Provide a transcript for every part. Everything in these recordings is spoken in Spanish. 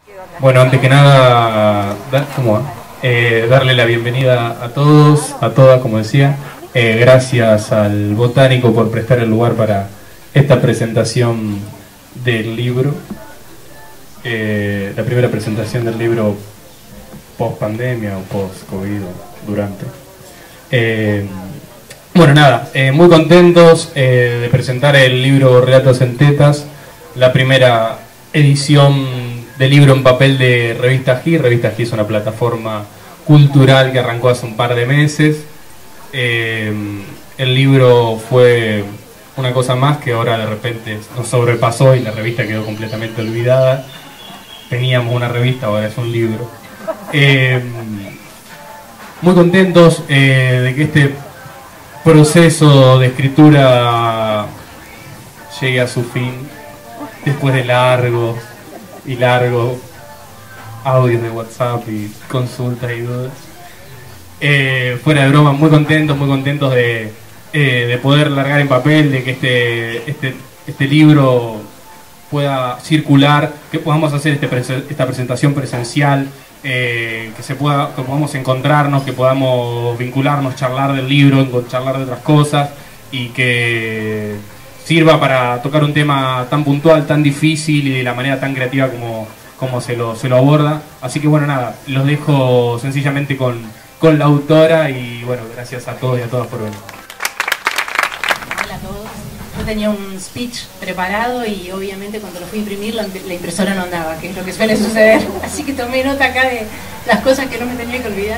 Bueno, antes que nada, darle la bienvenida a todos, a todas, como decía. Gracias al Botánico por prestar el lugar para esta presentación del libro. La primera presentación del libro post pandemia o post COVID o durante. Bueno, nada, muy contentos de presentar el libro Relatos en Tetas, la primera edición de libro en papel de Revista Ají. Revista Ají es una plataforma cultural que arrancó hace un par de meses. El libro fue una cosa más que ahora de repente nos sobrepasó y la revista quedó completamente olvidada. Teníamos una revista, ahora es un libro. Muy contentos de que este proceso de escritura llegue a su fin después de largos audios de WhatsApp y consultas y dudas. Fuera de broma, muy contentos de poder largar en papel, de que este libro pueda circular, que podamos hacer esta presentación presencial, que podamos encontrarnos, que podamos vincularnos, charlar del libro, charlar de otras cosas, y que sirva para tocar un tema tan puntual, tan difícil y de la manera tan creativa como se lo aborda. Así que bueno, nada, los dejo sencillamente con la autora y bueno, gracias a todos y a todas por venir. Hola a todos. Yo tenía un speech preparado y obviamente cuando lo fui a imprimir la impresora no andaba, que es lo que suele suceder. Así que tomé nota acá de las cosas que no me tenía que olvidar.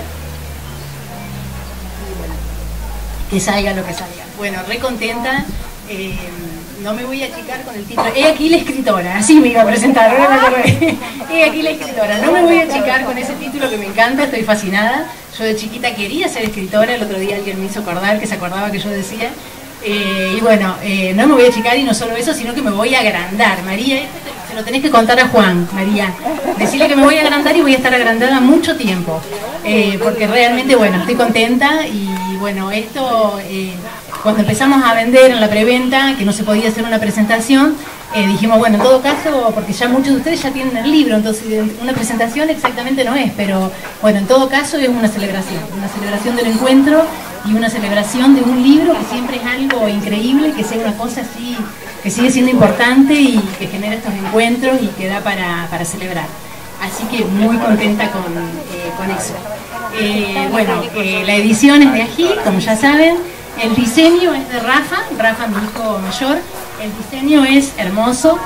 Y bueno, que salga lo que salga. Bueno, re contenta. No me voy a achicar con el título. He aquí la escritora, así me iba a presentar, ahora me acordé. He aquí la escritora. No me voy a achicar con ese título que me encanta, estoy fascinada. Yo de chiquita quería ser escritora, el otro día alguien me hizo acordar que se acordaba que yo decía. Y bueno, no me voy a achicar y no solo eso, sino que me voy a agrandar. María, se lo tenés que contar a Juan, María. Decirle que me voy a agrandar y voy a estar agrandada mucho tiempo. Porque realmente, bueno, estoy contenta y bueno, esto... Cuando empezamos a vender en la preventa, que no se podía hacer una presentación, dijimos, bueno, en todo caso, porque ya muchos de ustedes ya tienen el libro, entonces una presentación exactamente no es, pero bueno, en todo caso es una celebración del encuentro y una celebración de un libro que siempre es algo increíble, que sea una cosa así, que sigue siendo importante y que genera estos encuentros y que da para celebrar. Así que muy contenta con eso. Bueno, la edición es de Ají, como ya saben. El diseño es de Rafa, mi hijo mayor. El diseño es hermoso.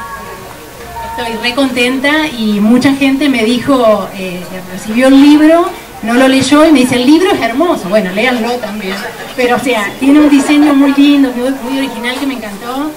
Estoy re contenta y mucha gente me dijo, recibió el libro, no lo leyó y me dice, el libro es hermoso. Bueno, léanlo también. Pero o sea, tiene un diseño muy lindo, muy original que me encantó.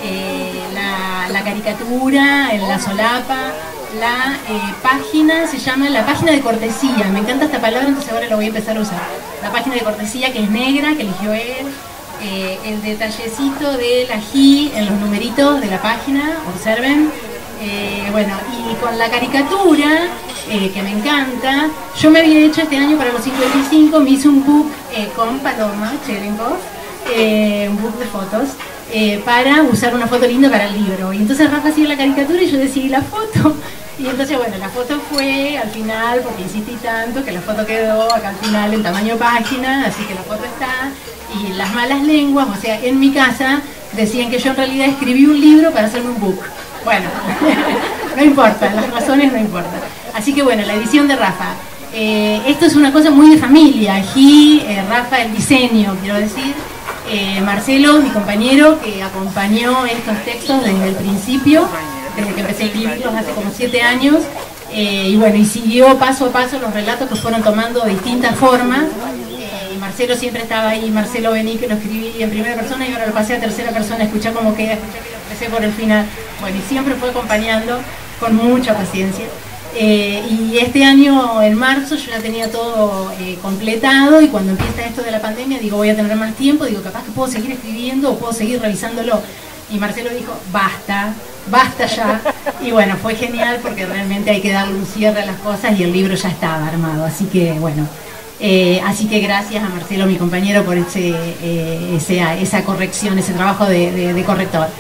La caricatura, la solapa. La página se llama la página de cortesía. Me encanta esta palabra, entonces ahora la voy a empezar a usar. La página de cortesía, que es negra, que eligió él. El detallecito del ají en los numeritos de la página, observen. Bueno, y con la caricatura, que me encanta. Yo me había hecho este año para los 55, me hice un book con Paloma Cherenkov, un book de fotos. Para usar una foto linda para el libro. Y entonces Rafa hacía la caricatura y yo decía, ¿y la foto? Y entonces, bueno, la foto fue al final, porque insistí tanto, que la foto quedó acá al final en tamaño página, así que la foto está. Y las malas lenguas, o sea, en mi casa, decían que yo en realidad escribí un libro para hacerme un book. Bueno, no importa, las razones no importan. Así que bueno, la edición de Rafa. Esto es una cosa muy de familia. Ají, Rafa, el diseño, quiero decir. Marcelo, mi compañero, que acompañó estos textos desde el principio, desde que empecé a escribirlos hace como 7 años, y bueno, y siguió paso a paso los relatos que fueron tomando distintas formas. Y Marcelo siempre estaba ahí. Marcelo, vení, que lo escribí en primera persona y ahora lo pasé a tercera persona, escuchá cómo queda, escuchá que lo empecé por el final. Bueno, y siempre fue acompañando con mucha paciencia. Y este año, en marzo, yo ya tenía todo completado, y cuando empieza esto de la pandemia, digo, voy a tener más tiempo, digo, capaz que puedo seguir escribiendo o puedo seguir revisándolo. Y Marcelo dijo, basta ya. Y bueno, fue genial porque realmente hay que darle un cierre a las cosas y el libro ya estaba armado. Así que bueno, así que gracias a Marcelo, mi compañero, por esa corrección, ese trabajo de corrector.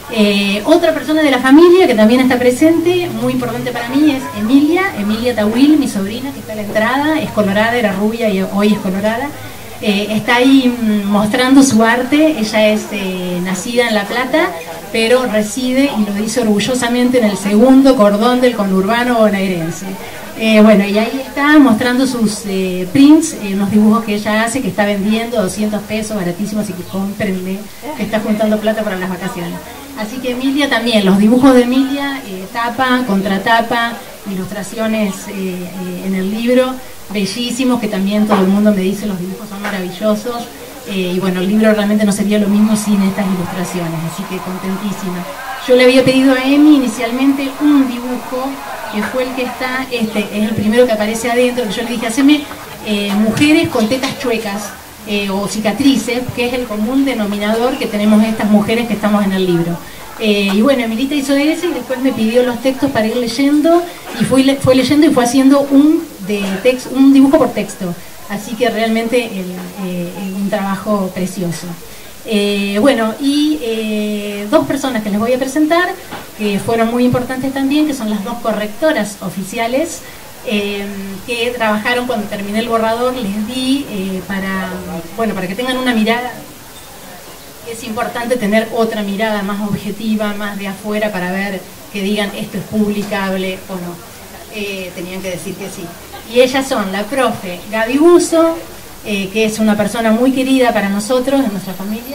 Otra persona de la familia que también está presente, muy importante para mí, es Emilia Tawil, mi sobrina, que está a la entrada, es colorada, era rubia y hoy es colorada. Está ahí mostrando su arte. Ella es nacida en La Plata, pero reside, y lo dice orgullosamente, en el segundo cordón del conurbano bonaerense. Bueno, y ahí está mostrando sus prints, unos dibujos que ella hace, que está vendiendo 200 pesos, baratísimos, así que cómprenle, que está juntando plata para las vacaciones. Así que Emilia también, los dibujos de Emilia, tapa, contratapa, ilustraciones en el libro, bellísimos, que también todo el mundo me dice los dibujos son maravillosos. Y bueno, el libro realmente no sería lo mismo sin estas ilustraciones, así que contentísima. Yo le había pedido a Emi inicialmente un dibujo, que fue el que está, es el primero que aparece adentro, que yo le dije, haceme mujeres con tetas chuecas o cicatrices, que es el común denominador que tenemos estas mujeres que estamos en el libro. Y bueno, Emilita hizo ese y después me pidió los textos para ir leyendo, y fue leyendo y fue haciendo un dibujo por texto. Así que realmente un trabajo precioso. Bueno, y dos personas que les voy a presentar, que fueron muy importantes también, que son las dos correctoras oficiales, que trabajaron cuando terminé el borrador. Les di para que tengan una mirada. Es importante tener otra mirada más objetiva, más de afuera, para ver, que digan esto es publicable o no. Tenían que decir que sí. Y ellas son la profe Gaby Buzo, que es una persona muy querida para nosotros, en nuestra familia.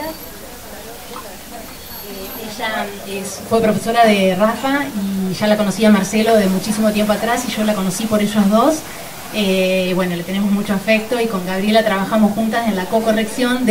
Ella fue profesora de Rafa, y ya la conocía Marcelo de muchísimo tiempo atrás, y yo la conocí por ellos dos. Bueno, le tenemos mucho afecto, y con Gabriela trabajamos juntas en la co-corrección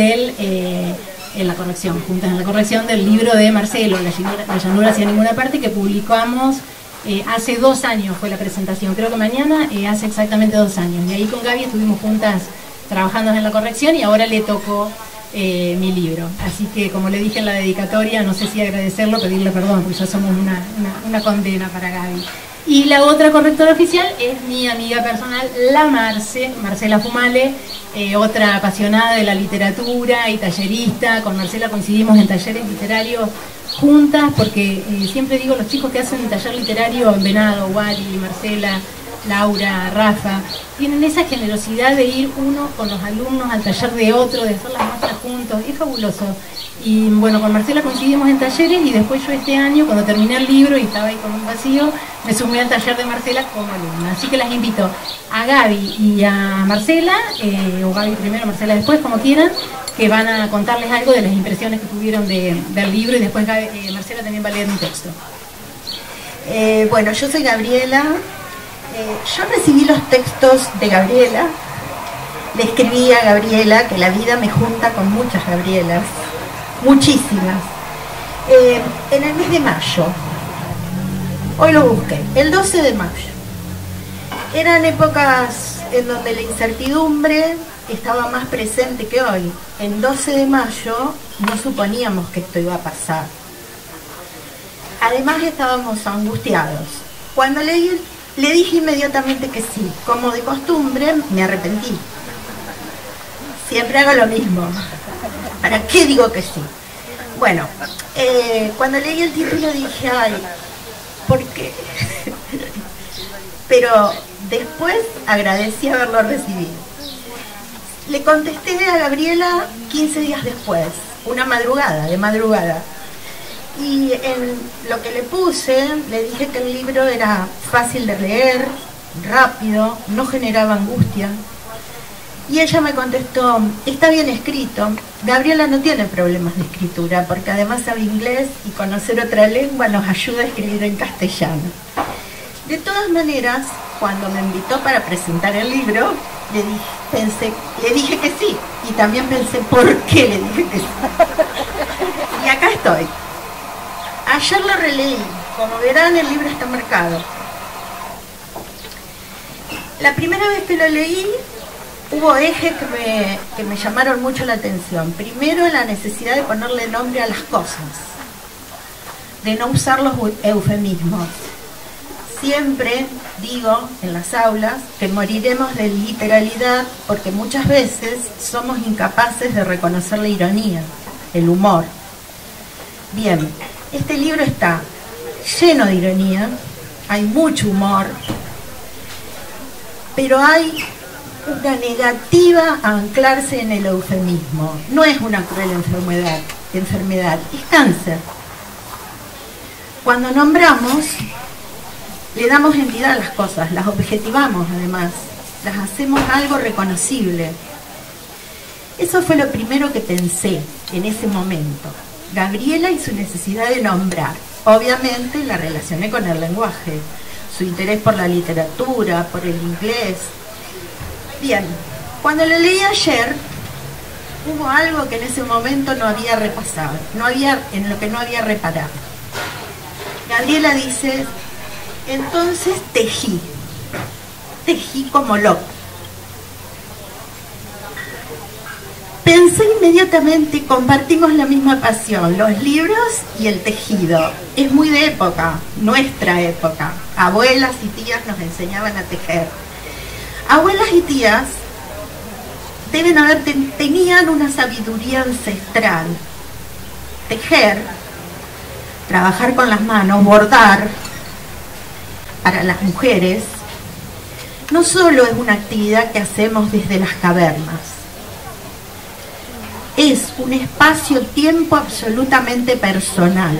en la corrección del libro de Marcelo, La llanura hacia ninguna parte, que publicamos hace 2 años. Fue la presentación, creo que mañana hace exactamente 2 años, y ahí con Gaby estuvimos juntas trabajando en la corrección, y ahora le tocó mi libro. Así que, como le dije en la dedicatoria, no sé si agradecerlo o pedirle perdón, porque ya somos una condena para Gaby. Y la otra correctora oficial es mi amiga personal, la Marcela Fumale, otra apasionada de la literatura y tallerista. Con Marcela coincidimos en talleres literarios juntas, porque siempre digo, los chicos que hacen un taller literario en Venado, Wally, Marcela, Laura, Rafa, tienen esa generosidad de ir uno con los alumnos al taller de otro, de hacer las muestras juntos, es fabuloso. Y bueno, con Marcela coincidimos en talleres, y después yo este año, cuando terminé el libro y estaba ahí con un vacío, me sumé al taller de Marcela como alumna. Así que las invito a Gaby y a Marcela, o Gaby primero, Marcela después, como quieran, que van a contarles algo de las impresiones que tuvieron del libro, y después Marcela también va a leer un texto. Bueno, yo soy Gabriela. Yo recibí los textos de Gabriela. Le escribí a Gabriela, que la vida me junta con muchas Gabrielas, muchísimas, en el mes de mayo. Hoy lo busqué, el 12 de mayo. Eran épocas en donde la incertidumbre estaba más presente que hoy. En 12 de mayo no suponíamos que esto iba a pasar. Además estábamos angustiados. Cuando leí, le dije inmediatamente que sí. Como de costumbre, me arrepentí. Siempre hago lo mismo. ¿Para qué digo que sí? Bueno, cuando leí el título dije, ay, ¿por qué? Pero después agradecí haberlo recibido. Le contesté a Gabriela 15 días después, de madrugada. Y en lo que le puse, le dije que el libro era fácil de leer, rápido, no generaba angustia. Y ella me contestó, está bien escrito. Gabriela no tiene problemas de escritura, porque además sabe inglés, y conocer otra lengua nos ayuda a escribir en castellano. De todas maneras, cuando me invitó para presentar el libro, le dije que sí. Y también pensé, ¿por qué le dije que sí? Y acá estoy. Ayer lo releí. Como verán, el libro está marcado. La primera vez que lo leí, hubo ejes que me llamaron mucho la atención. Primero, la necesidad de ponerle nombre a las cosas, de no usar los eufemismos. Siempre digo en las aulas que moriremos de literalidad, porque muchas veces somos incapaces de reconocer la ironía, el humor. Bien, Este libro está lleno de ironía, hay mucho humor, pero hay una negativa a anclarse en el eufemismo. No es una cruel enfermedad, es cáncer. Cuando nombramos, le damos entidad a las cosas, las objetivamos además, las hacemos algo reconocible. Eso fue lo primero que pensé en ese momento. Gabriela y su necesidad de nombrar. Obviamente la relacioné con el lenguaje, su interés por la literatura, por el inglés. Bien, cuando lo leí ayer, hubo algo que en ese momento no había repasado, en lo que no había reparado. Gabriela dice, entonces tejí como loco. Pensé inmediatamente, compartimos la misma pasión, los libros y el tejido. Es muy de época, nuestra época. Abuelas y tías nos enseñaban a tejer. Abuelas y tías tenían una sabiduría ancestral. Tejer, trabajar con las manos, bordar, para las mujeres, no solo es una actividad que hacemos desde las cavernas, es un espacio-tiempo absolutamente personal.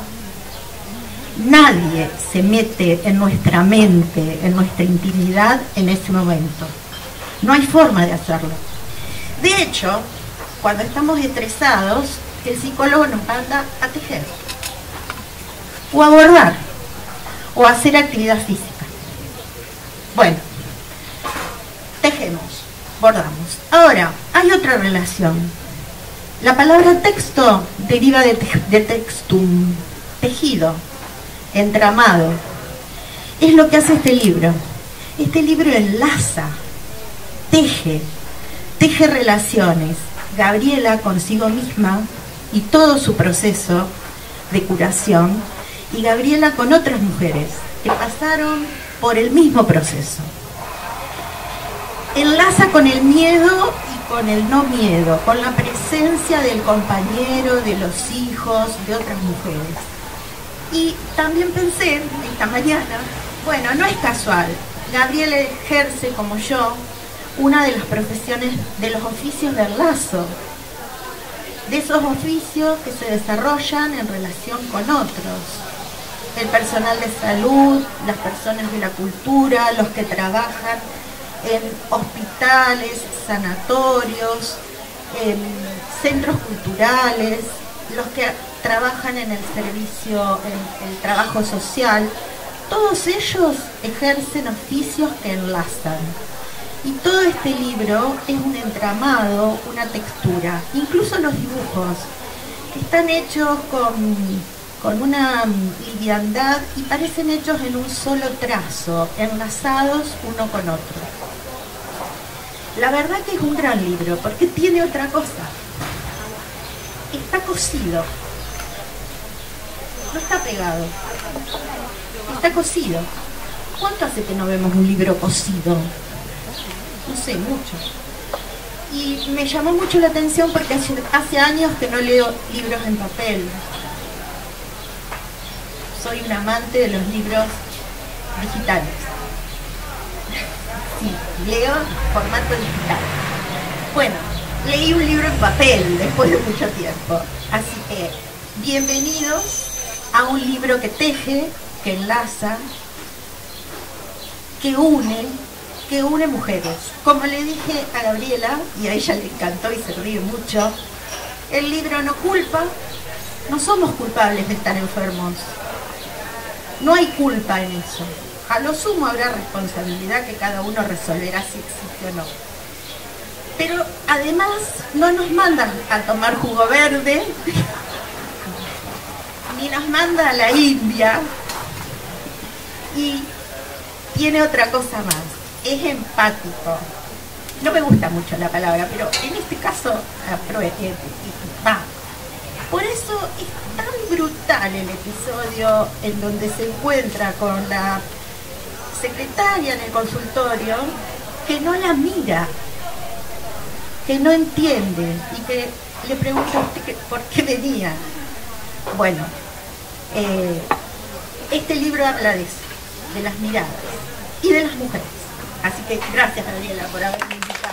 Nadie se mete en nuestra mente, en nuestra intimidad en ese momento. No hay forma de hacerlo. De hecho, cuando estamos estresados, el psicólogo nos manda a tejer, o a bordar, o a hacer actividad física. Bueno, tejemos, bordamos. Ahora, hay otra relación. La palabra texto deriva de textum, tejido, entramado. Es lo que hace este libro. Este libro enlaza, teje relaciones. Gabriela consigo misma y todo su proceso de curación, y Gabriela con otras mujeres que pasaron por el mismo proceso. Enlaza con el miedo y con el no miedo, con la presencia del compañero, de los hijos, de otras mujeres. Y también pensé esta mañana, bueno, no es casual, Gabriela ejerce como yo una de las profesiones, de los oficios del lazo, de esos oficios que se desarrollan en relación con otros. El personal de salud, las personas de la cultura, los que trabajan en hospitales, sanatorios, en centros culturales, los que trabajan en el servicio, en el trabajo social. Todos ellos ejercen oficios que enlazan. Y todo este libro es un entramado, una textura. Incluso los dibujos están hechos con una liviandad y parecen hechos en un solo trazo, enlazados uno con otro. La verdad que es un gran libro, porque tiene otra cosa. Está cosido. No está pegado. Está cosido. ¿Cuánto hace que no vemos un libro cosido? No sé, mucho. Y me llamó mucho la atención porque hace años que no leo libros en papel. Soy un amante de los libros digitales. Sí, leo formato digital. Bueno, leí un libro en papel después de mucho tiempo. Así que, bienvenidos a un libro que teje, que enlaza, que une mujeres. Como le dije a Gabriela, y a ella le encantó y se ríe mucho, el libro no culpa, no somos culpables de estar enfermos. No hay culpa en eso. A lo sumo habrá responsabilidad que cada uno resolverá si existe o no. Pero además no nos mandan a tomar jugo verde, ni nos manda a la India, y tiene otra cosa más, es empático. No me gusta mucho la palabra, pero en este caso va. Por eso es tan brutal el episodio en donde se encuentra con la secretaria en el consultorio, que no la mira, que no entiende y que le pregunta a usted por qué venía. Bueno, Este libro habla de eso, de las miradas y de las mujeres. Así que gracias, Gabriela, por haberme invitado.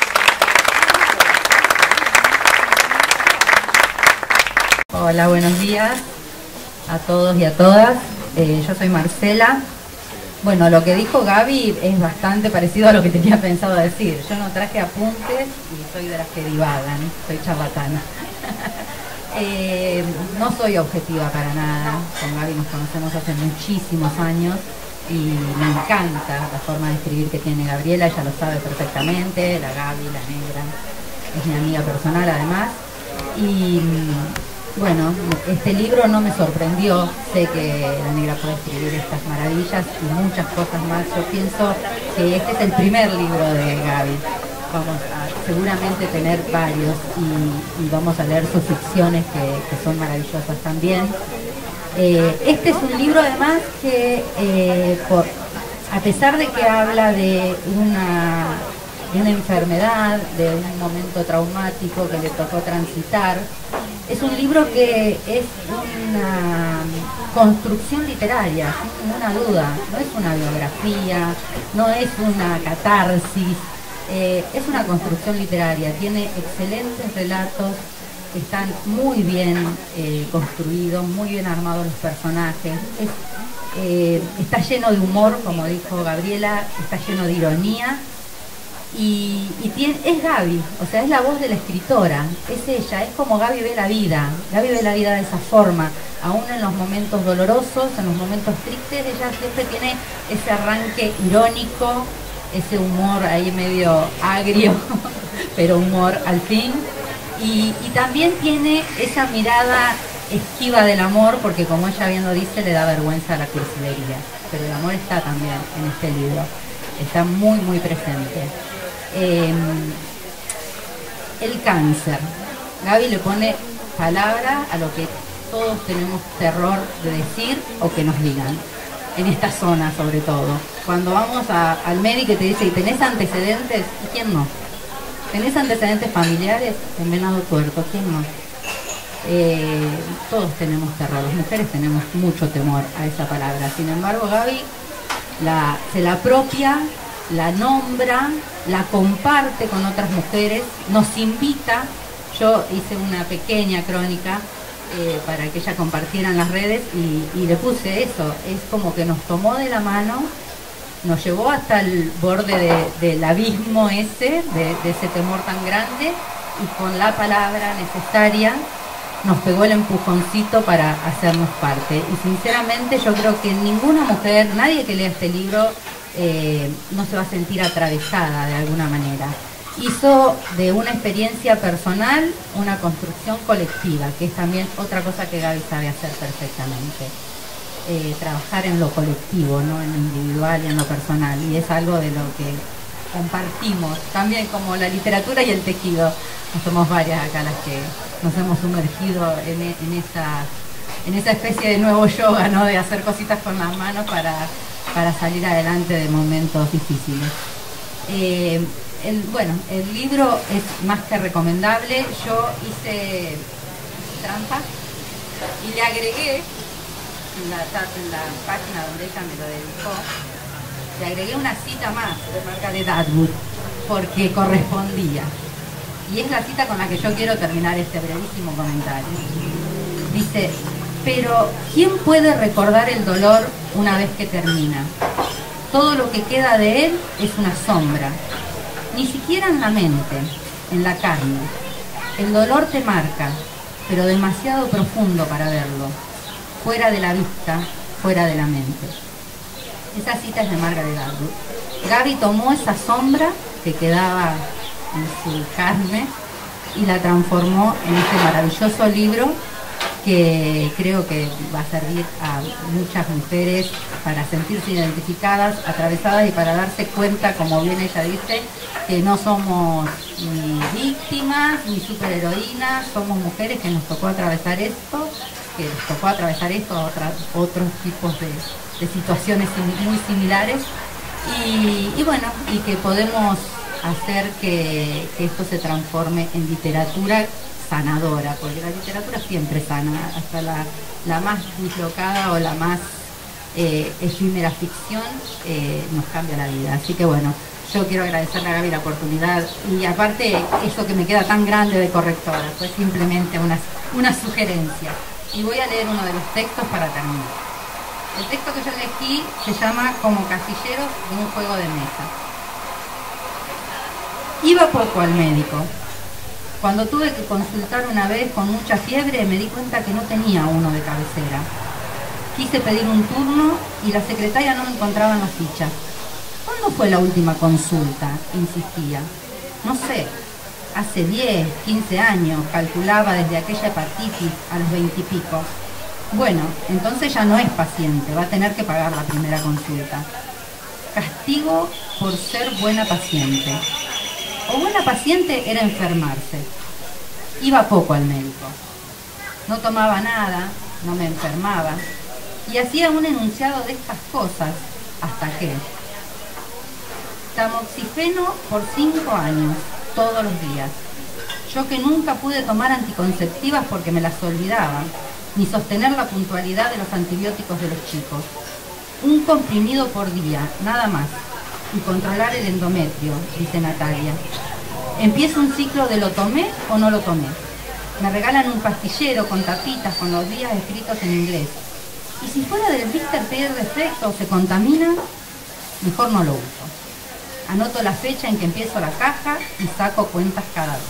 Hola, buenos días a todos y a todas. Yo soy Marcela. Bueno, lo que dijo Gaby es bastante parecido a lo que tenía pensado decir. Yo no traje apuntes y soy de las que divagan, soy charlatana. No soy objetiva para nada. Con Gaby nos conocemos hace muchísimos años y me encanta la forma de escribir que tiene Gabriela, ella lo sabe perfectamente, la Gaby, la negra, es mi amiga personal además. Y bueno, este libro no me sorprendió, sé que la negra puede escribir estas maravillas y muchas cosas más. Yo pienso que este es el primer libro de Gaby. Vamos a seguramente tener varios y vamos a leer sus ficciones que son maravillosas también. Este es un libro además que, a pesar de que habla de una enfermedad, de un momento traumático que le tocó transitar, es un libro que es una construcción literaria, sin ninguna duda. No es una biografía, no es una catarsis, es una construcción literaria. Tiene excelentes relatos, están muy bien construidos, muy bien armados los personajes. Está lleno de humor, como dijo Gabriela, está lleno de ironía. Y es Gaby, o sea, es la voz de la escritora, es ella, es como Gaby ve la vida de esa forma, aún en los momentos dolorosos, en los momentos tristes, ella siempre tiene ese arranque irónico, ese humor ahí medio agrio, pero humor al fin, y también tiene esa mirada esquiva del amor, porque como ella bien lo dice, le da vergüenza a la cursilería, pero el amor está también en este libro, está muy muy presente. El cáncer. Gaby le pone palabra a lo que todos tenemos terror de decir o que nos digan, en esta zona sobre todo. Cuando vamos al médico y te dice, ¿y tenés antecedentes? ¿Y quién no? ¿Tenés antecedentes familiares? En venado tuerto, ¿quién no? Todos tenemos terror, las mujeres tenemos mucho temor a esa palabra. Sin embargo, Gaby se la apropia, la nombra, la comparte con otras mujeres, nos invita. Yo hice una pequeña crónica para que ella compartiera en las redes y le puse eso, es como que nos tomó de la mano, nos llevó hasta el borde del abismo ese, de ese temor tan grande, y con la palabra necesaria nos pegó el empujoncito para hacernos parte. Y sinceramente yo creo que ninguna mujer, nadie que lea este libro no se va a sentir atravesada de alguna manera. Hizo de una experiencia personal una construcción colectiva, que es también otra cosa que Gaby sabe hacer perfectamente. Trabajar en lo colectivo, no en lo individual y en lo personal, y es algo de lo que compartimos, también como la literatura y el tejido. No somos varias acá las que nos hemos sumergido en esa especie de nuevo yoga, ¿no? De hacer cositas con las manos para salir adelante de momentos difíciles. El libro es más que recomendable. Yo hice trampa y le agregué en la página donde ella me lo dedicó, le agregué una cita más de Margaret Atwood porque correspondía, y es la cita con la que yo quiero terminar este brevísimo comentario. Dice: pero ¿quién puede recordar el dolor una vez que termina? Todo lo que queda de él es una sombra, ni siquiera en la mente, en la carne. El dolor te marca, pero demasiado profundo para verlo, fuera de la vista, fuera de la mente. Esa cita es de Margaret Atwood. Gaby tomó esa sombra que quedaba en su carne y la transformó en este maravilloso libro que creo que va a servir a muchas mujeres para sentirse identificadas, atravesadas, y para darse cuenta, como bien ella dice, que no somos ni víctimas ni superheroínas, somos mujeres que nos tocó atravesar esto, otros tipos de situaciones muy similares, y bueno, y que podemos hacer que esto se transforme en literatura sanadora, porque la literatura siempre sana, hasta la más dislocada o la más efímera ficción nos cambia la vida. Así que bueno, yo quiero agradecerle a Gaby la oportunidad, y aparte eso que me queda tan grande de correctora, fue simplemente una sugerencia. Y voy a leer uno de los textos para terminar. El texto que yo elegí se llama Como casilleros de un juego de mesa. Iba poco al médico. Cuando tuve que consultar una vez con mucha fiebre, me di cuenta que no tenía uno de cabecera. Quise pedir un turno y la secretaria no me encontraba en la ficha. ¿Cuándo fue la última consulta?, insistía. No sé, hace 10, 15 años, calculaba desde aquella hepatitis a los 20 y pico. Bueno, entonces ya no es paciente, va a tener que pagar la primera consulta. Castigo por ser buena paciente. O buena paciente era enfermarse. Iba poco al médico. No tomaba nada, no me enfermaba, y hacía un enunciado de estas cosas, hasta que... Tamoxifeno por 5 años, todos los días. Yo que nunca pude tomar anticonceptivas porque me las olvidaba, ni sostener la puntualidad de los antibióticos de los chicos. Un comprimido por día, nada más, y controlar el endometrio, dice Natalia. Empiezo un ciclo de lo tomé o no lo tomé. Me regalan un pastillero con tapitas con los días escritos en inglés. Y si fuera del blister pierde efecto o se contamina, mejor no lo uso. Anoto la fecha en que empiezo la caja y saco cuentas cada vez.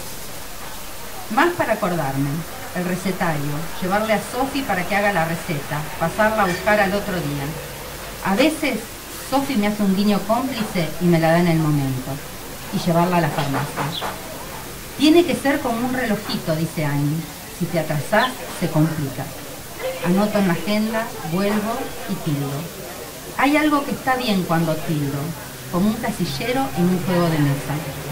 Más para acordarme, el recetario, llevarle a Sofi para que haga la receta, pasarla a buscar al otro día. A veces Sofi me hace un guiño cómplice y me la da en el momento, y llevarla a la farmacia. Tiene que ser como un relojito, dice Annie. Si te atrasás, se complica. Anoto en la agenda, vuelvo y tildo. Hay algo que está bien cuando tildo, como un casillero en un juego de mesa.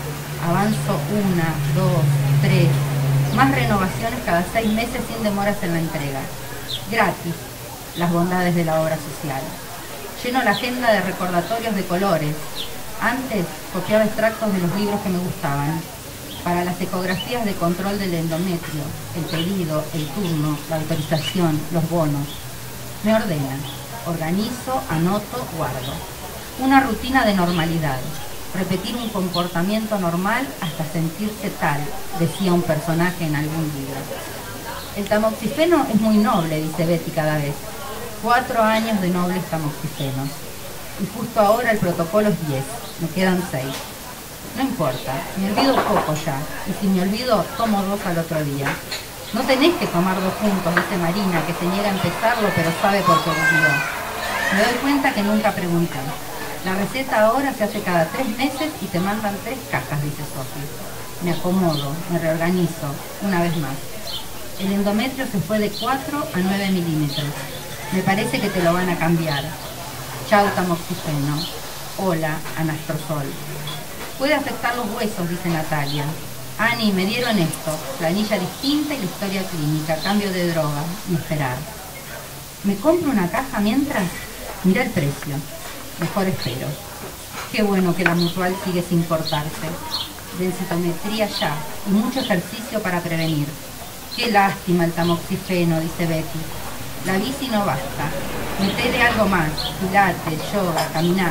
Avanzo 1, 2, 3, más renovaciones cada 6 meses sin demoras en la entrega. Gratis, las bondades de la obra social. Lleno la agenda de recordatorios de colores. Antes copiaba extractos de los libros que me gustaban. Para las ecografías de control del endometrio, el pedido, el turno, la autorización, los bonos. Me ordena, organizo, anoto, guardo. Una rutina de normalidad. Repetir un comportamiento normal hasta sentirse tal, decía un personaje en algún libro. El tamoxifeno es muy noble, dice Betty cada vez. 4 años de nobles tamoxifenos. Y justo ahora el protocolo es 10, me quedan 6. No importa, me olvido poco ya, y si me olvido, tomo 2 al otro día. No tenés que tomar 2 juntos, dice Marina, que se niega a empezarlo, pero sabe por qué olvidó. Me doy cuenta que nunca pregunté. La receta ahora se hace cada 3 meses y te mandan 3 cajas, dice Sofi. Me acomodo, me reorganizo, una vez más. El endometrio se fue de 4 a 9 milímetros. Me parece que te lo van a cambiar. Chau tamoxifeno. Hola, anastrozol. Puede afectar los huesos, dice Natalia. Ani, me dieron esto, planilla distinta y la historia clínica, cambio de droga y esperar. ¿Me compro una caja mientras? Mira el precio. Mejor espero. Qué bueno que la Mutual sigue sin cortarse. Densitometría ya y mucho ejercicio para prevenir. Qué lástima el tamoxifeno, dice Betty. La bici no basta. Metele algo más, pilates, yoga, caminar.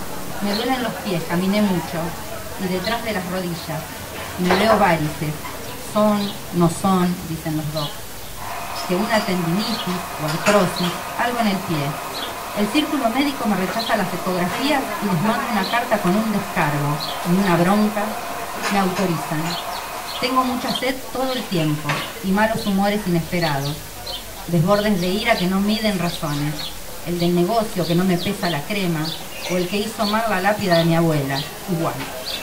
Me duelen los pies, caminé mucho. Y detrás de las rodillas. Me veo varices. Son, no son, dicen los docs. Que una tendinitis o artrosis, algo en el pie. El círculo médico me rechaza las ecografías y les manda una carta con un descargo y una bronca. Me autorizan. Tengo mucha sed todo el tiempo y malos humores inesperados. Desbordes de ira que no miden razones. El del negocio que no me pesa la crema o el que hizo mal la lápida de mi abuela. Igual.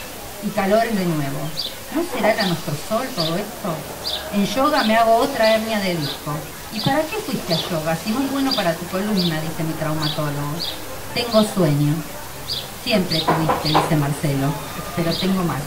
Y calores de nuevo. ¿No será el anastrozol todo esto? En yoga me hago otra hernia de disco. ¿Y para qué fuiste a yoga? Si no es bueno para tu columna, dice mi traumatólogo. Tengo sueño. Siempre tuviste, dice Marcelo, pero tengo más.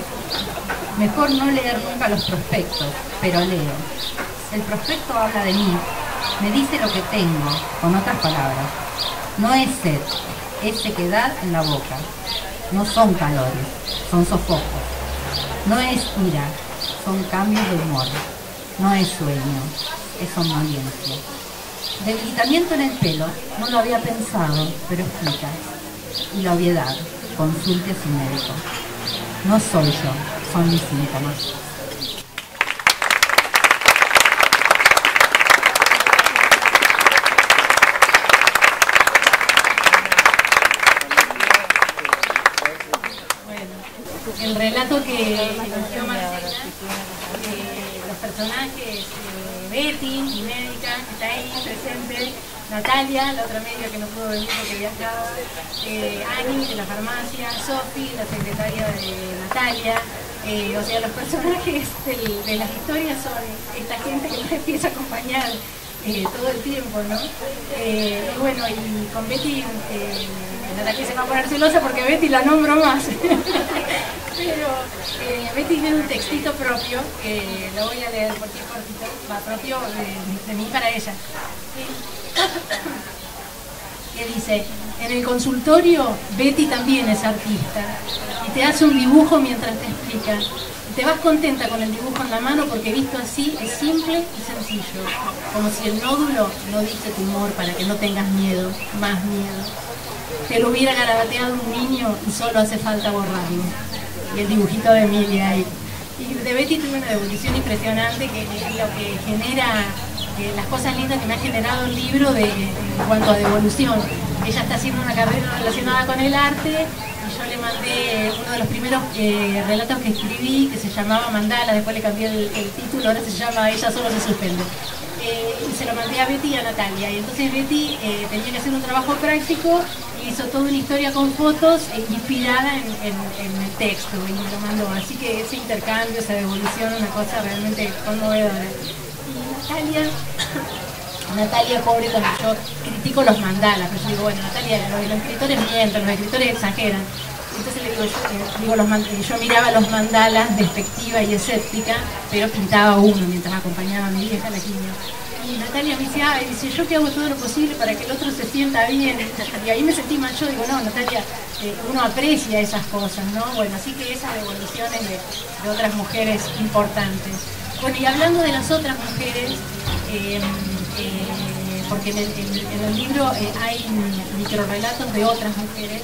Mejor no leer nunca los prospectos, pero leo. El prospecto habla de mí, me dice lo que tengo, con otras palabras. No es sed, es sequedad en la boca. No son calores, son sofocos. No es ira, son cambios de humor. no es sueño, es somnolencia. Debilitamiento en el pelo, no lo había pensado, pero explica. Y la obviedad, consulte a su médico. No soy yo, son mis síntomas. El relato que eligió Marcela, los personajes, Betty, mi médica, que está ahí presente, Natalia, la otra médica que no pudo venir porque viajaba, Ani de la farmacia, Sofi, la secretaria de Natalia, o sea, los personajes de las historias son esta gente que nos empieza a acompañar todo el tiempo, ¿no? Y bueno, y con Betty, Natalia se va a poner celosa porque Betty la nombro más. Pero Betty tiene un textito propio, que lo voy a leer porque es cortito, va propio de mí para ella. Que dice: en el consultorio Betty también es artista y te hace un dibujo mientras te explica. Te vas contenta con el dibujo en la mano porque visto así es simple y sencillo, como si el nódulo no dice tumor para que no tengas miedo, más miedo. Te lo hubiera garabateado un niño y solo hace falta borrarlo. Y el dibujito de Emilia ahí. Y de Betty tuve una devolución impresionante, que es lo que genera las cosas lindas que me ha generado el libro en cuanto a devolución. Ella está haciendo una carrera relacionada con el arte y yo le mandé uno de los primeros relatos que escribí, que se llamaba Mandala, después le cambié el título, ahora se llama Ella solo se suspende. Y se lo mandé a Betty y a Natalia, y entonces Betty tenía que hacer un trabajo práctico y hizo toda una historia con fotos inspirada en el texto y me lo mandó, así que ese intercambio, esa devolución, una cosa realmente conmovedora. Y Natalia, pobre, cuando yo critico los mandalas, pero yo digo, bueno, Natalia, los escritores mienten, los escritores exageran. Entonces le digo, yo miraba los mandalas despectiva y escéptica, pero pintaba uno mientras acompañaba a mi vieja a la quimio. Y Natalia me dice, yo que hago todo lo posible para que el otro se sienta bien. Y ahí me sentí mal, yo digo, no, Natalia, uno aprecia esas cosas, ¿no? Bueno, así que esas devoluciones de otras mujeres importantes. Bueno, y hablando de las otras mujeres, porque en el libro hay microrelatos de otras mujeres.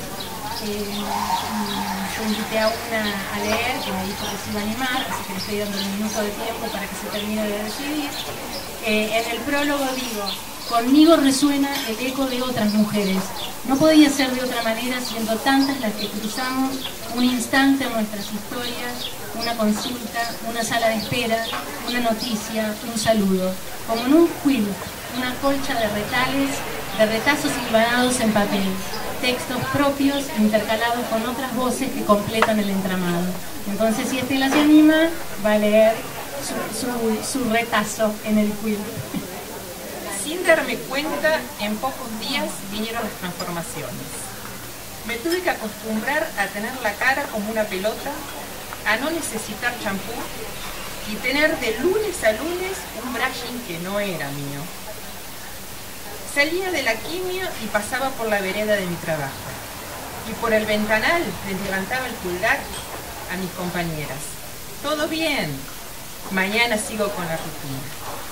Yo invité a una a leer, que me dijo que se iba a animar, así que le estoy dando un minuto de tiempo para que se termine de decidir. En el prólogo digo: conmigo resuena el eco de otras mujeres. No podía ser de otra manera, siendo tantas las que cruzamos un instante en nuestras historias, una consulta, una sala de espera, una noticia, un saludo, como en un quill, una colcha de retazos hilvanados en papel, textos propios intercalados con otras voces que completan el entramado. Entonces, si Estela se anima, va a leer su retazo en el quill. Sin darme cuenta, en pocos días vinieron las transformaciones. Me tuve que acostumbrar a tener la cara como una pelota, a no necesitar champú y tener de lunes a lunes un brushing que no era mío. Salía de la quimio y pasaba por la vereda de mi trabajo. Y por el ventanal les levantaba el pulgar a mis compañeras. Todo bien, mañana sigo con la rutina.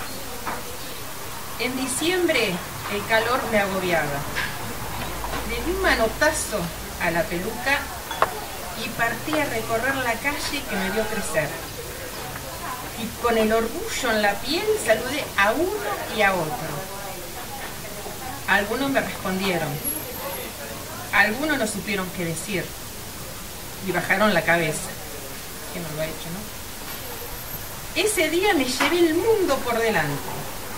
En diciembre el calor me agobiaba. Le di un manotazo a la peluca y partí a recorrer la calle que me vio crecer. Y con el orgullo en la piel saludé a uno y a otro. Algunos me respondieron, algunos no supieron qué decir y bajaron la cabeza, que no lo ha hecho, ¿no? Ese día me llevé el mundo por delante.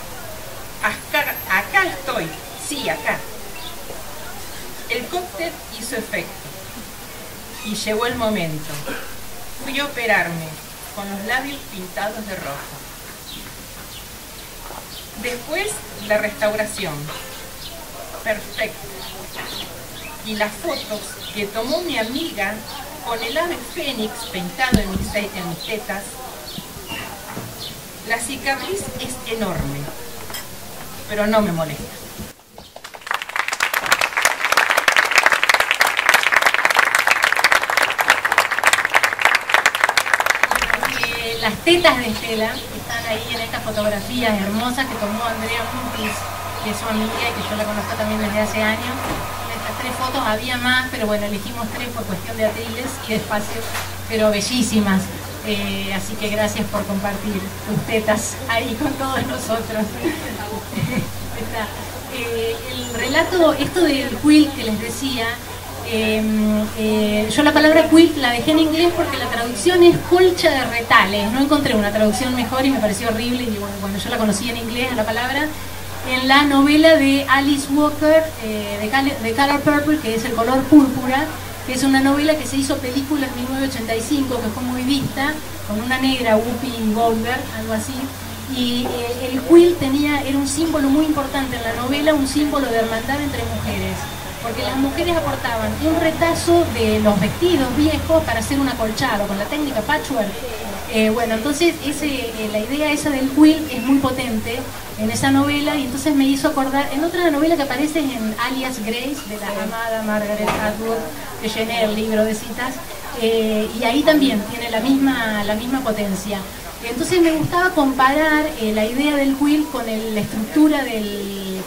Acá estoy, sí, acá. El cóctel hizo efecto y llegó el momento. Fui a operarme con los labios pintados de rojo. Después la restauración. Perfecto. Y las fotos que tomó mi amiga con el ave fénix pintado en mis tetas. La cicatriz es enorme, pero no me molesta. Las tetas de Estela están ahí en estas fotografías hermosas que tomó Andrea Mutis, que es su amiga y que yo la conozco también desde hace años. En estas 3 fotos había más, pero bueno, elegimos 3 por cuestión de atriles y de espacio, pero bellísimas. Así que gracias por compartir tus tetas ahí con todos nosotros. El relato, esto del quilt que les decía, yo la palabra quilt la dejé en inglés porque la traducción es colcha de retales. No encontré una traducción mejor y me pareció horrible. Y bueno, cuando yo la conocí en inglés, la palabra, en la novela de Alice Walker, de Color Purple, que es El color púrpura, que es una novela que se hizo película en 1985, que fue muy vista, con una negra, Whoopi Goldberg, algo así. Y el quilt era un símbolo muy importante en la novela, un símbolo de hermandad entre mujeres, porque las mujeres aportaban un retazo de los vestidos viejos para hacer un acolchado, con la técnica patchwork. Bueno, entonces la idea esa del quilt es muy potente en esa novela, y entonces me hizo acordar, en otra novela que aparece en Alias Grace, de la amada Margaret Atwood, que llené el libro de citas, y ahí también tiene la misma potencia. Entonces me gustaba comparar la idea del quilt con la estructura del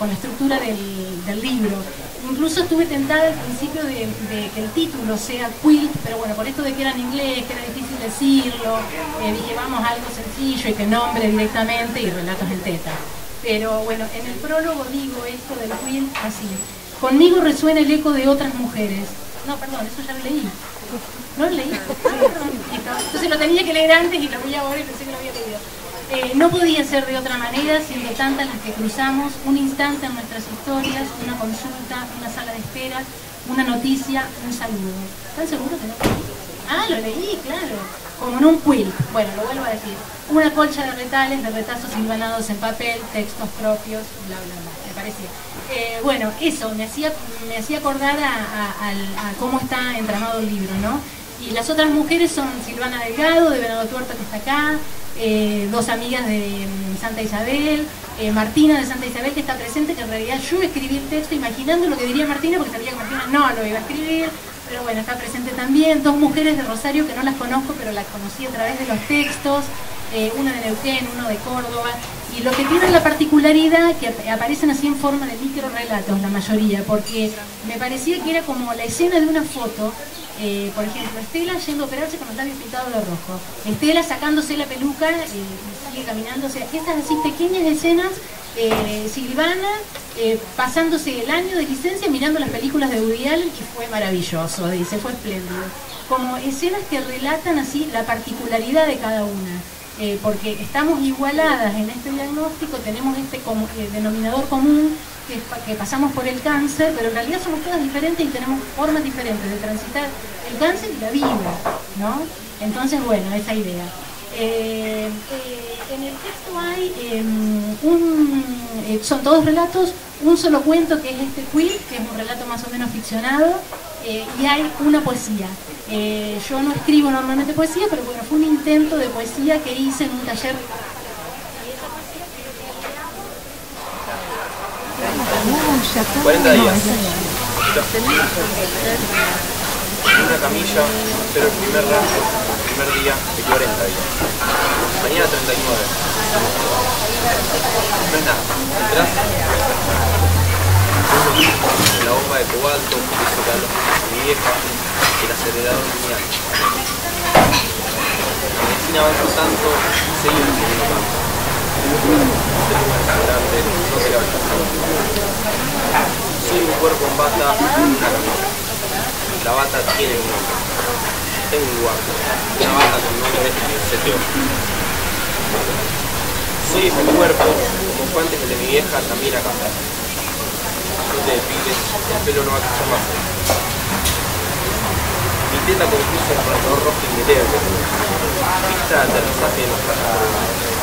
libro. Incluso estuve tentada al principio de que el título sea quilt, pero bueno, por esto de que era en inglés, que era difícil decirlo, dije vamos a algo sencillo y que nombre directamente, y relatos en teta. Pero bueno, en el prólogo digo esto del quilt así: conmigo resuena el eco de otras mujeres. No, perdón, eso ya lo leí. No lo leí. Entonces lo tenía que leer antes y lo vi ahora y pensé que lo había leído. No podía ser de otra manera, siendo tantas las que cruzamos, un instante en nuestras historias, una consulta, una sala de espera, una noticia, un saludo. ¿Están seguros que no lo leí? Ah, lo leí, claro. Como en un quilt. Bueno, lo vuelvo a decir. Una colcha de retales, de retazos hilvanados en papel, textos propios, bla, bla, bla. Me parecía. Bueno, eso me hacía acordar a cómo está entramado el libro, ¿no? Y las otras mujeres son Silvana Delgado, de Venado Tuerto, que está acá, 2 amigas de Santa Isabel, Martina de Santa Isabel, que está presente, que en realidad yo escribí el texto imaginando lo que diría Martina, porque sabía que Martina no lo iba a escribir, pero bueno, está presente también. 2 mujeres de Rosario que no las conozco, pero las conocí a través de los textos, una de Neuquén, uno de Córdoba, y lo que tienen la particularidad que aparecen así en forma de microrelatos la mayoría, porque me parecía que era como la escena de una foto. Por ejemplo, Estela yendo a operarse con los labios pintados de rojo, Estela sacándose la peluca y sigue caminando, o sea, estas así pequeñas escenas, Silvana pasándose el año de licencia mirando las películas de Woody Allen, que fue maravilloso, dice, fue espléndido, como escenas que relatan así la particularidad de cada una. Porque estamos igualadas en este diagnóstico, tenemos este denominador común, que pasamos por el cáncer, pero en realidad somos todas diferentes y tenemos formas diferentes de transitar el cáncer y la vida, ¿no? Entonces, bueno, esa idea. En el texto hay son todos relatos, un solo cuento que es este quilt, que es un relato más o menos ficcionado, y hay una poesía. Yo no escribo normalmente poesía, pero bueno, fue un intento de poesía que hice en un taller. 40 días. Una camilla, pero el primer rayo, el primer día de 40 días. Mañana 39. No es nada. ¿Entrás? La bomba de cobalto, mi vieja, el acelerador lineal. La medicina avanza tanto, seguimos teniendo tanto. No se le va a alcanzar. Soy un cuerpo en bata, una camilla. La bata tiene un nombre. Tengo un lugar. Una bata con nombre seteo. Soy ese cuerpo, como fue antes el de mi vieja, también acá. No te depiles, el pelo no va a crecer más. Mi teta concluso el marcador rojo inmediato. Pista de aterrizaje de los trajes.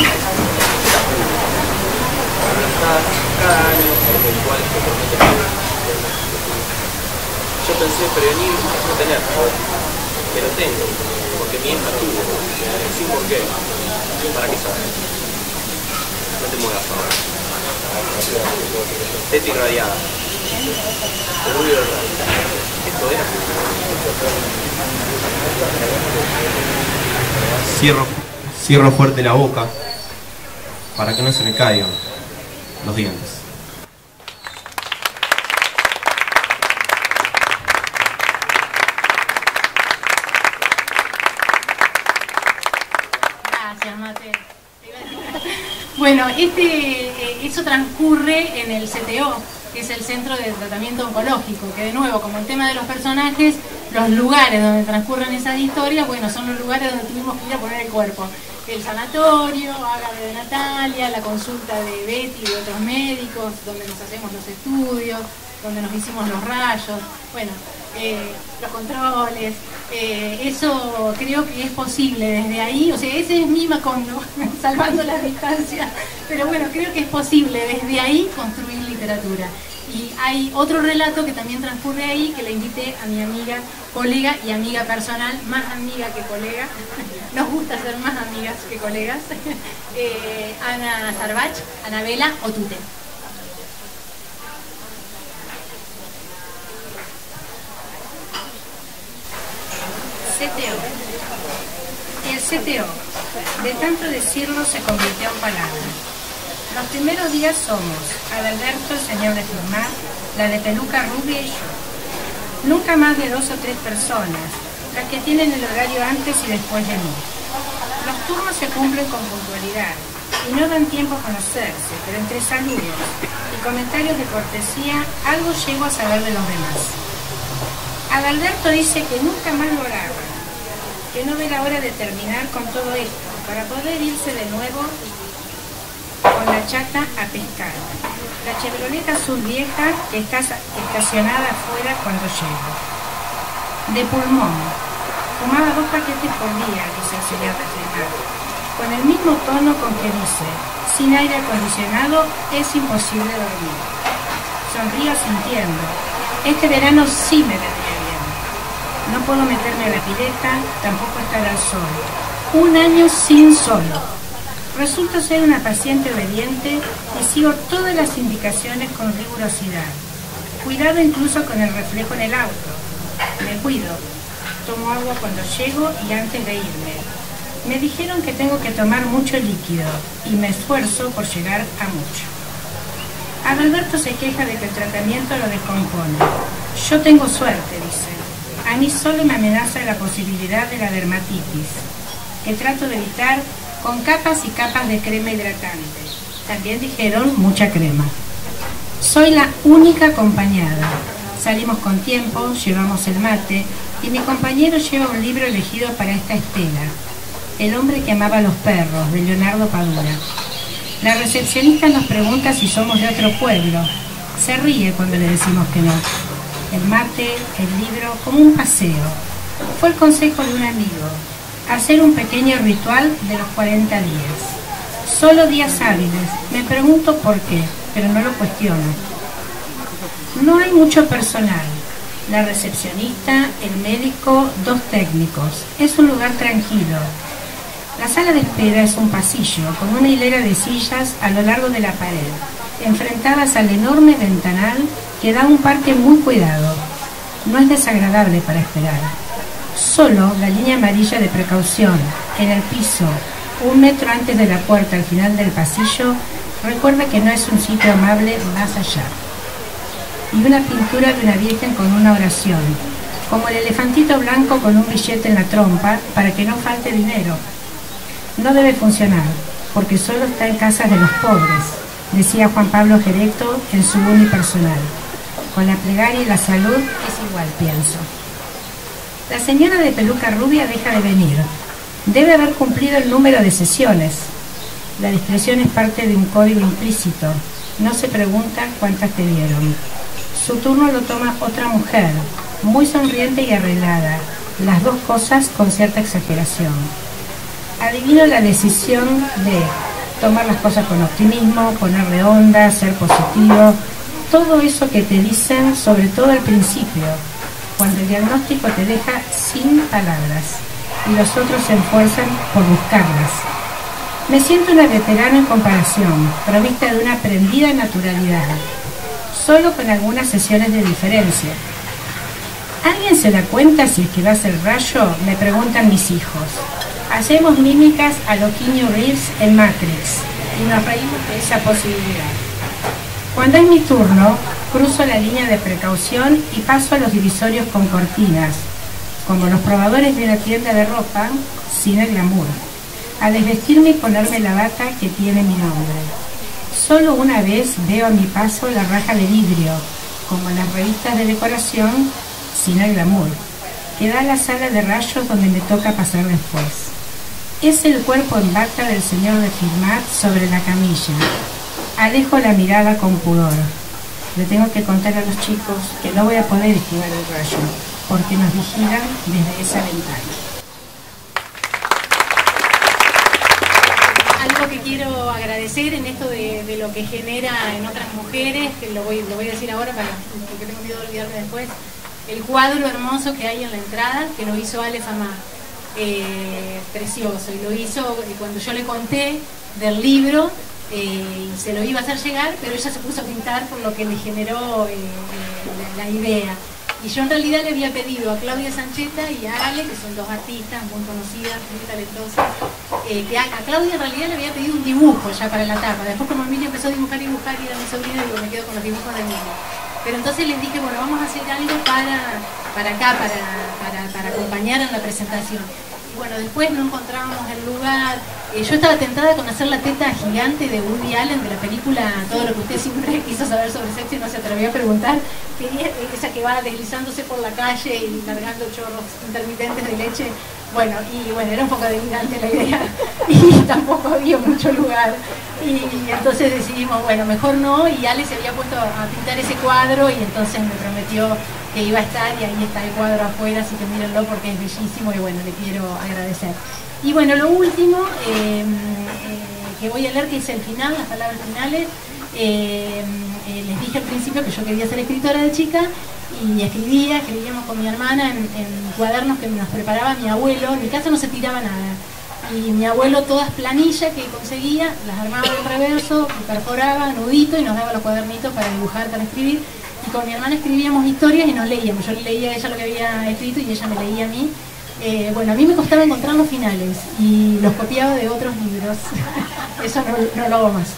Cada año por rituales que prometen. Yo pensé prevenir no tener, pero tengo, porque mi hija tuvo, sin por qué, ¿para qué sabes? No te muevas ahora. Teta irradiada. El ruido del radio. Esto era. Cierro fuerte la boca. para que no se me caigan los dientes. Gracias, Mate. Bueno, eso transcurre en el CTO, que es el Centro de Tratamiento Oncológico, que de nuevo, como el tema de los personajes, los lugares donde transcurren esas historias, bueno, son los lugares donde tuvimos que ir a poner el cuerpo. El sanatorio, Ágave de Natalia, la consulta de Betty y de otros médicos, donde nos hacemos los estudios, donde nos hicimos los rayos, bueno, los controles, eso creo que es posible desde ahí, o sea, ese es mi Macondo, salvando las distancias, pero bueno, creo que es posible desde ahí construir literatura. Y hay otro relato que también transcurre ahí, que le invité a mi amiga, colega y amiga personal, más amiga que colega, nos gusta ser más amigas que colegas, Ana Sarbach, Anabela Otute. CTO. El CTO, de tanto decirlo, se convirtió en palabra. Los primeros días somos Adalberto, el señor de firmar, la de peluca rubia y yo. Nunca más de 2 o 3 personas, las que tienen el horario antes y después de mí. Los turnos se cumplen con puntualidad y no dan tiempo a conocerse, pero entre saludos y comentarios de cortesía, algo llego a saber de los demás. Adalberto dice que nunca más lo agarra, que no ve la hora de terminar con todo esto, para poder irse de nuevo con la chata a pescar. La Chevrolet azul vieja que está estacionada afuera cuando llego. De pulmón. Fumaba 2 paquetes por día, dice el señor refrenado, con el mismo tono con que dice, sin aire acondicionado es imposible dormir. Sonrío sintiendo. Este verano sí me vendría bien. No puedo meterme a la pileta, tampoco estar al sol. 1 año sin sol. Resulto ser una paciente obediente y sigo todas las indicaciones con rigurosidad. Cuidado incluso con el reflejo en el auto. Me cuido. Tomo agua cuando llego y antes de irme. Me dijeron que tengo que tomar mucho líquido y me esfuerzo por llegar a mucho. Adalberto se queja de que el tratamiento lo descompone. Yo tengo suerte, dice. A mí solo me amenaza la posibilidad de la dermatitis, que trato de evitar con capas y capas de crema hidratante. También dijeron mucha crema. Soy la única acompañada. Salimos con tiempo, llevamos el mate y mi compañero lleva un libro elegido para esta estela, El hombre que amaba a los perros, de Leonardo Padura. La recepcionista nos pregunta si somos de otro pueblo. Se ríe cuando le decimos que no. El mate, el libro, como un paseo. Fue el consejo de un amigo. Hacer un pequeño ritual de los 40 días. Solo días hábiles. Me pregunto por qué, pero no lo cuestiono. No hay mucho personal. La recepcionista, el médico, 2 técnicos. Es un lugar tranquilo. La sala de espera es un pasillo con una hilera de sillas a lo largo de la pared, enfrentadas al enorme ventanal que da un parque muy cuidado. No es desagradable para esperar. Solo la línea amarilla de precaución en el piso, 1 metro antes de la puerta al final del pasillo, recuerda que no es un sitio amable más allá. Y una pintura de una virgen con una oración, como el elefantito blanco con un billete en la trompa para que no falte dinero. No debe funcionar, porque solo está en casas de los pobres, decía Juan Pablo Gerecto en su unipersonal. Con la plegaria y la salud es igual, pienso. La señora de peluca rubia deja de venir. Debe haber cumplido el número de sesiones. La discreción es parte de un código implícito. No se pregunta cuántas te dieron. Su turno lo toma otra mujer, muy sonriente y arreglada, las 2 cosas con cierta exageración. Adivino la decisión de tomar las cosas con optimismo, ponerle onda, ser positivo, todo eso que te dicen, sobre todo al principio, cuando el diagnóstico te deja sin palabras y los otros se esfuerzan por buscarlas. Me siento una veterana en comparación, provista de una aprendida naturalidad, solo con algunas sesiones de diferencia. ¿Alguien se da cuenta si es que va a ser rayo? Me preguntan mis hijos. Hacemos mímicas a lo Keanu Reeves en Matrix. y nos reímos de esa posibilidad. Cuando es mi turno, cruzo la línea de precaución y paso a los divisorios con cortinas, como los probadores de una tienda de ropa, sin el glamour, a desvestirme y ponerme la bata que tiene mi nombre. Solo una vez veo a mi paso la raja de vidrio, como en las revistas de decoración, sin el glamour, que da a la sala de rayos donde me toca pasar después. Es el cuerpo en bata del señor de Firmat sobre la camilla. Alejo la mirada con pudor. Le tengo que contar a los chicos que no voy a poder esquivar el rayo, porque nos vigilan desde esa ventana. Algo que quiero agradecer en esto de lo que genera en otras mujeres, que lo voy a decir ahora porque tengo miedo de olvidarme después, el cuadro hermoso que hay en la entrada, que lo hizo Ale Famá, precioso, y lo hizo cuando yo le conté del libro, se lo iba a hacer llegar, pero ella se puso a pintar por lo que le generó la idea. Y yo en realidad le había pedido a Claudia Sancheta y a Ale, que son dos artistas muy conocidas, muy talentosas, que a Claudia en realidad le había pedido un dibujo ya para la tapa. Después como Emilia empezó a dibujar y era mi sobrina, digo, me quedo con los dibujos de Emilia. Pero entonces les dije, bueno, vamos a hacer algo para acá, para acompañar en la presentación. Y bueno, después no encontrábamos el lugar. Yo estaba tentada con hacer la teta gigante de Woody Allen, de la película Todo lo que usted siempre quiso saber sobre sexo y no se atrevió a preguntar. Quería esa que va deslizándose por la calle y largando chorros intermitentes de leche. Bueno, era un poco delirante la idea y tampoco había mucho lugar. Y entonces decidimos, bueno, mejor no, y Ale se había puesto a pintar ese cuadro y entonces me prometió que iba a estar, y ahí está el cuadro afuera, así que mírenlo porque es bellísimo y bueno, le quiero agradecer. Y bueno, lo último que voy a leer, que es el final, las palabras finales. Les dije al principio que yo quería ser escritora de chica y escribíamos con mi hermana en cuadernos que nos preparaba mi abuelo. En mi casa no se tiraba nada. Y mi abuelo, todas planillas que conseguía, las armaba en reverso, perforaba, nudito, y nos daba los cuadernitos para dibujar, para escribir. Y con mi hermana escribíamos historias y nos leíamos. Yo le leía a ella lo que había escrito y ella me leía a mí. Bueno, a mí me costaba encontrar los finales y los copiaba de otros libros. Eso no lo hago más.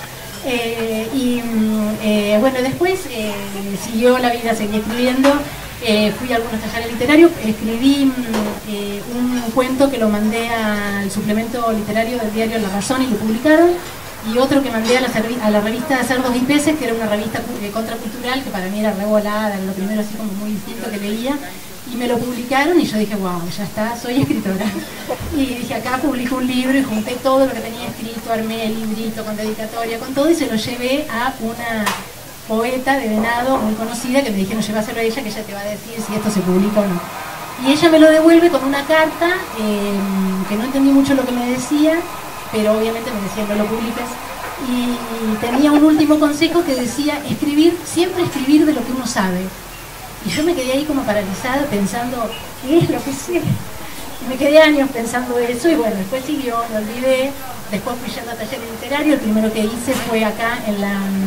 Bueno, después siguió la vida, seguí escribiendo. Fui a algunos talleres literarios, escribí un cuento que lo mandé al suplemento literario del diario La Razón y lo publicaron, y otro que mandé a la revista Cerdos y Peces, que era una revista contracultural que para mí era revolada, era lo primero así como muy distinto que leía, y me lo publicaron y yo dije, wow, ya está, soy escritora. Y dije, acá publico un libro, y junté todo lo que tenía escrito, armé el librito con dedicatoria, con todo, y se lo llevé a una poeta de Venado muy conocida, que me dijeron, llévaselo a ella, que ella te va a decir si esto se publica o no. Y ella me lo devuelve con una carta, que no entendí mucho lo que me decía, pero obviamente me decía, no lo publiques. Y tenía un último consejo que decía, siempre escribir de lo que uno sabe. Y yo me quedé ahí como paralizada pensando, ¿qué es lo que sé? Y me quedé años pensando eso, y bueno, después siguió, me olvidé. Después fui yendo a taller literario, el primero que hice fue acá en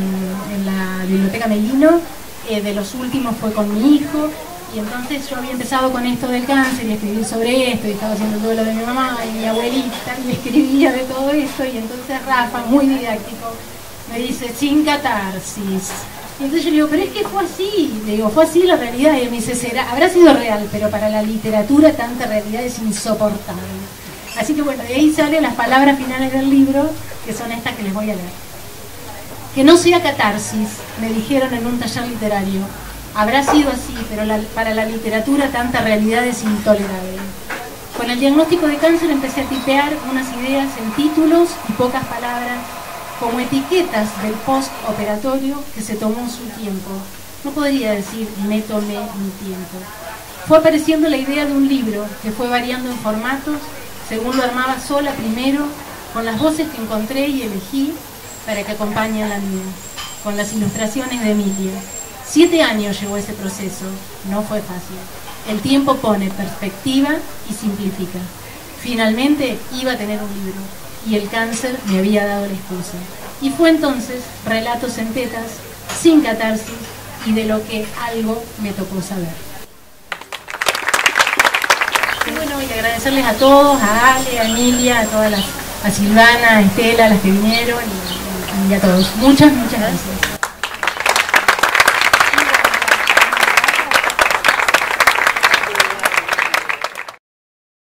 la Biblioteca Melino, de los últimos fue con mi hijo, y entonces yo había empezado con esto del cáncer y escribir sobre esto, y estaba haciendo el duelo de mi mamá y mi abuelita, y escribía de todo esto, y entonces Rafa, muy didáctico, me dice, sin catarsis. Y entonces yo le digo, pero es que fue así, le digo, fue así la realidad, y me dice, habrá sido real, pero para la literatura tanta realidad es insoportable. Así que bueno, de ahí salen las palabras finales del libro, que son estas que les voy a leer. Que no sea catarsis, me dijeron en un taller literario. Habrá sido así, pero para la literatura tanta realidad es intolerable. Con el diagnóstico de cáncer empecé a tipear unas ideas en títulos y pocas palabras, como etiquetas del post-operatorio que se tomó su tiempo. No podría decir, me tomé mi tiempo. Fue apareciendo la idea de un libro que fue variando en formatos, según lo armaba sola primero, con las voces que encontré y elegí para que acompañen la mía, con las ilustraciones de Emilia. 7 años llevó ese proceso, no fue fácil. El tiempo pone perspectiva y simplifica. Finalmente iba a tener un libro, y el cáncer me había dado la excusa. Y fue entonces Relatos en Tetas, sin catarsis, y de lo que algo me tocó saber. Y bueno, y agradecerles a todos, a Ale, a Emilia, a todas a Silvana, a Estela, a las que vinieron, y y a todos. Muchas gracias.